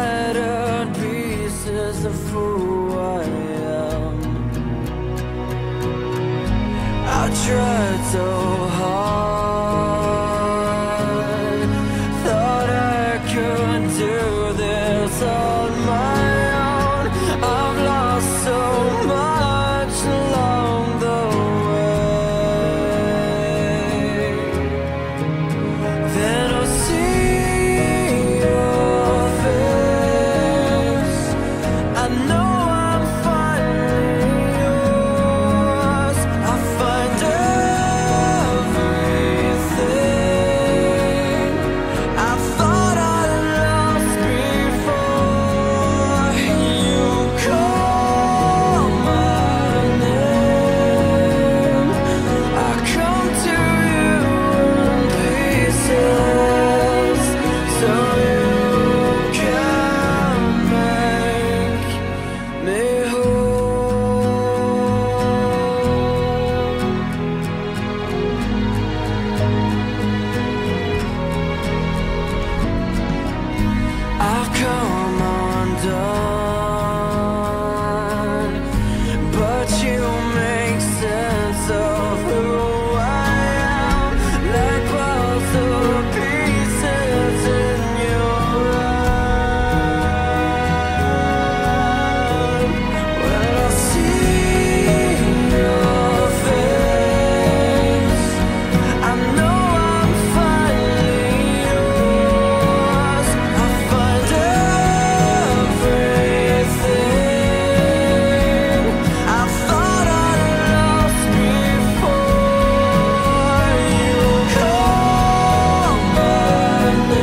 shattered pieces of who I am. I tried so hard, thought I could do this on my own. I've lost so much along the way. Then I'll see your face. I know I'm finally yours. I find everything I thought I'd lost before. You call my name, I come to you in pieces, so you can make me whole. I've come undone, but you make sense of who I am, like puzzle pieces in your eye. When I see your face, I know I'm finally yours. I find everything I thought I'd lost before. You call my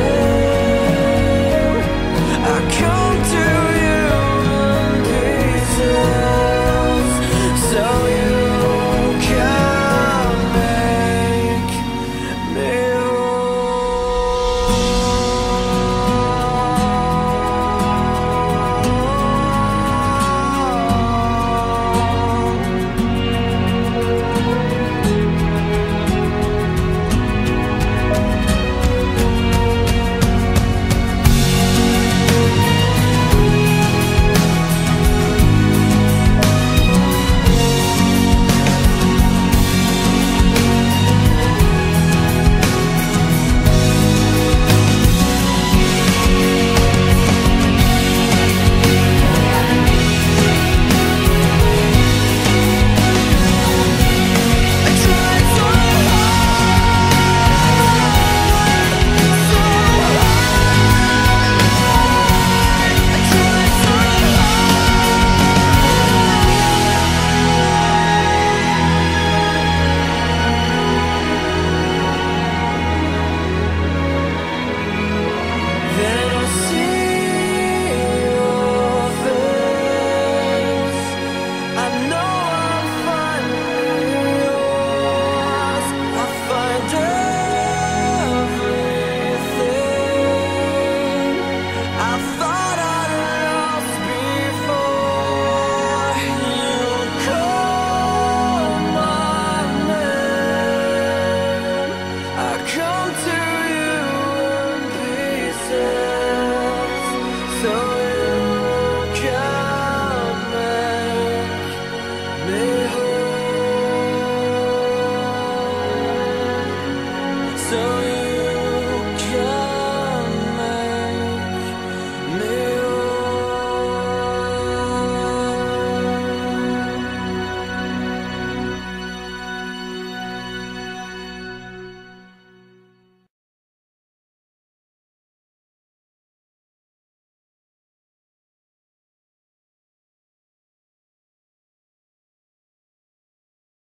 name, I come to you in pieces, so you can make me Then I'll see your face. I know I'm finally yours. I find everything I thought I'd lost before. You call my name, I come to you in pieces, so